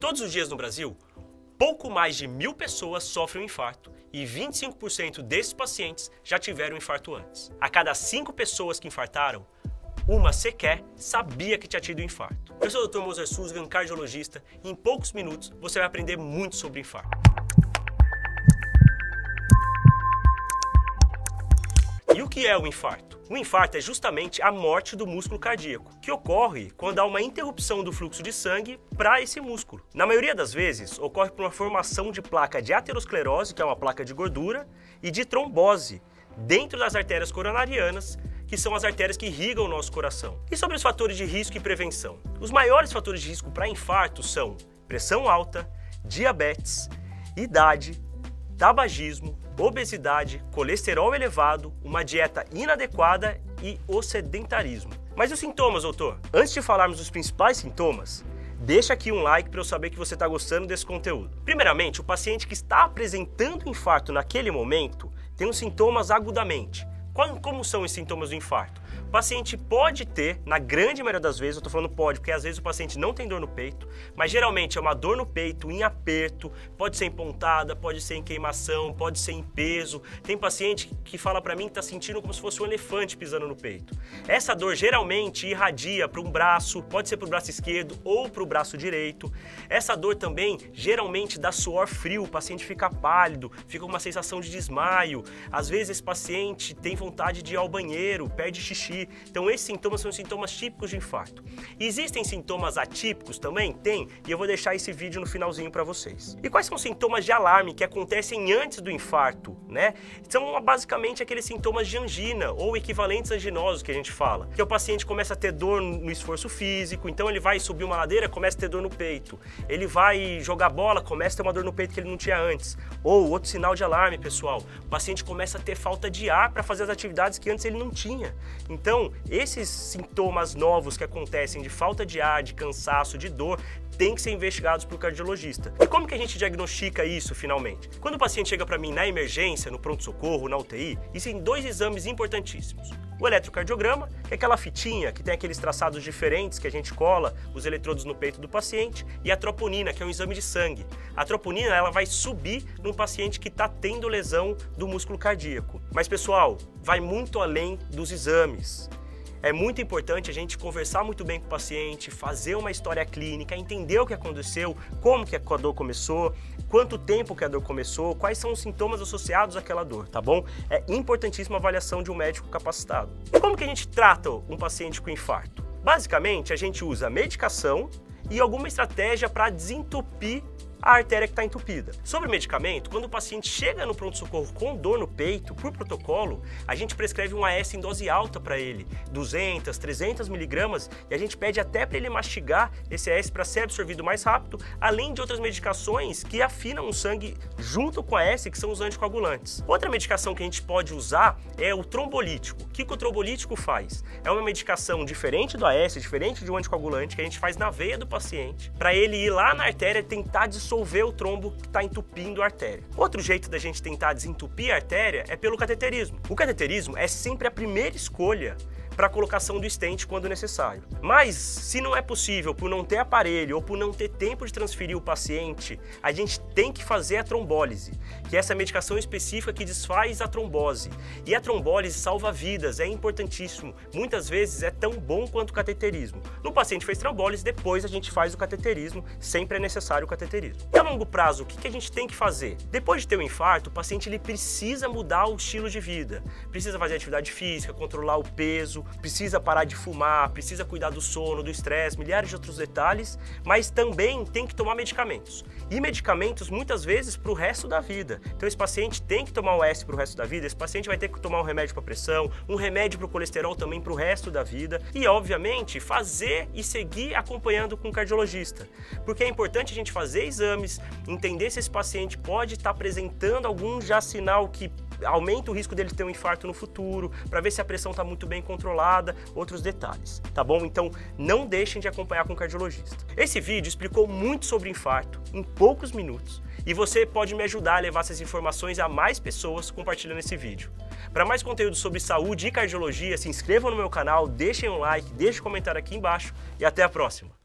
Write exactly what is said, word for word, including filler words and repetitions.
Todos os dias no Brasil, pouco mais de mil pessoas sofrem um infarto e vinte e cinco por cento desses pacientes já tiveram um infarto antes. A cada cinco pessoas que infartaram, uma sequer sabia que tinha tido um infarto. Eu sou o doutor Moser Susgan, cardiologista, e em poucos minutos você vai aprender muito sobre infarto. E o que é o infarto? O infarto é justamente a morte do músculo cardíaco, que ocorre quando há uma interrupção do fluxo de sangue para esse músculo. Na maioria das vezes, ocorre por uma formação de placa de aterosclerose, que é uma placa de gordura, e de trombose dentro das artérias coronarianas, que são as artérias que irrigam o nosso coração. E sobre os fatores de risco e prevenção? Os maiores fatores de risco para infarto são pressão alta, diabetes, idade, tabagismo, obesidade, colesterol elevado, uma dieta inadequada e o sedentarismo. Mas os sintomas, doutor? Antes de falarmos dos principais sintomas, deixa aqui um like para eu saber que você está gostando desse conteúdo. Primeiramente, o paciente que está apresentando infarto naquele momento tem os sintomas agudamente. Como são os sintomas do infarto? O paciente pode ter, na grande maioria das vezes, eu estou falando pode, porque às vezes o paciente não tem dor no peito, mas geralmente é uma dor no peito em aperto, pode ser em pontada, pode ser em queimação, pode ser em peso. Tem paciente que fala para mim que está sentindo como se fosse um elefante pisando no peito. Essa dor geralmente irradia para um braço, pode ser para o braço esquerdo ou para o braço direito. Essa dor também geralmente dá suor frio, o paciente fica pálido, fica com uma sensação de desmaio. Às vezes esse paciente tem vontade de ir ao banheiro, perde xixi. Então esses sintomas são sintomas típicos de infarto. Existem sintomas atípicos também? Tem, e eu vou deixar esse vídeo no finalzinho para vocês. E quais são os sintomas de alarme que acontecem antes do infarto, né? São basicamente aqueles sintomas de angina ou equivalentes anginosos que a gente fala, que o paciente começa a ter dor no esforço físico, então ele vai subir uma ladeira, começa a ter dor no peito. Ele vai jogar bola, começa a ter uma dor no peito que ele não tinha antes. Ou outro sinal de alarme, pessoal, o paciente começa a ter falta de ar para fazer as atividades que antes ele não tinha. Então, esses sintomas novos que acontecem de falta de ar, de cansaço, de dor, têm que ser investigados por cardiologista. E como que a gente diagnostica isso, finalmente? Quando o paciente chega para mim na emergência, no pronto-socorro, na U T I, existem dois exames importantíssimos. O eletrocardiograma, que é aquela fitinha que tem aqueles traçados diferentes que a gente cola os eletrodos no peito do paciente, e a troponina, que é um exame de sangue. A troponina, ela vai subir num paciente que está tendo lesão do músculo cardíaco. Mas, pessoal, vai muito além dos exames. É muito importante a gente conversar muito bem com o paciente, fazer uma história clínica, entender o que aconteceu, como que a dor começou, quanto tempo que a dor começou, quais são os sintomas associados àquela dor, tá bom? É importantíssima a avaliação de um médico capacitado. E como que a gente trata um paciente com infarto? Basicamente, a gente usa medicação e alguma estratégia para desentupir a artéria que está entupida. Sobre o medicamento, quando o paciente chega no pronto-socorro com dor no peito, por protocolo, a gente prescreve um A S em dose alta para ele, duzentas, trezentas miligramas, e a gente pede até para ele mastigar esse A S para ser absorvido mais rápido, além de outras medicações que afinam o sangue junto com a A S, que são os anticoagulantes. Outra medicação que a gente pode usar é o trombolítico. O que o trombolítico faz? É uma medicação diferente do A S, diferente de um anticoagulante, que a gente faz na veia do paciente, para ele ir lá na artéria e tentar dissolver o trombo que está entupindo a artéria. Outro jeito da gente tentar desentupir a artéria é pelo cateterismo. O cateterismo é sempre a primeira escolha para a colocação do stent quando necessário. Mas, se não é possível por não ter aparelho ou por não ter tempo de transferir o paciente, a gente tem que fazer a trombólise, que é essa medicação específica que desfaz a trombose. E a trombólise salva vidas, é importantíssimo. Muitas vezes é tão bom quanto o cateterismo. No paciente fez trombólise, depois a gente faz o cateterismo, sempre é necessário o cateterismo. E a longo prazo, o que a gente tem que fazer? Depois de ter um infarto, o paciente ele precisa mudar o estilo de vida. Precisa fazer atividade física, controlar o peso, precisa parar de fumar, precisa cuidar do sono, do estresse, milhares de outros detalhes, mas também tem que tomar medicamentos. E medicamentos muitas vezes para o resto da vida. Então esse paciente tem que tomar o S para o resto da vida, esse paciente vai ter que tomar um remédio para pressão, um remédio para o colesterol também para o resto da vida e, obviamente, fazer e seguir acompanhando com o cardiologista. Porque é importante a gente fazer exames, entender se esse paciente pode estar apresentando algum já sinal que aumenta o risco dele ter um infarto no futuro, para ver se a pressão está muito bem controlada, outros detalhes, tá bom? Então não deixem de acompanhar com o cardiologista. Esse vídeo explicou muito sobre infarto em poucos minutos e você pode me ajudar a levar essas informações a mais pessoas compartilhando esse vídeo. Para mais conteúdo sobre saúde e cardiologia, se inscrevam no meu canal, deixem um like, deixem um comentário aqui embaixo e até a próxima!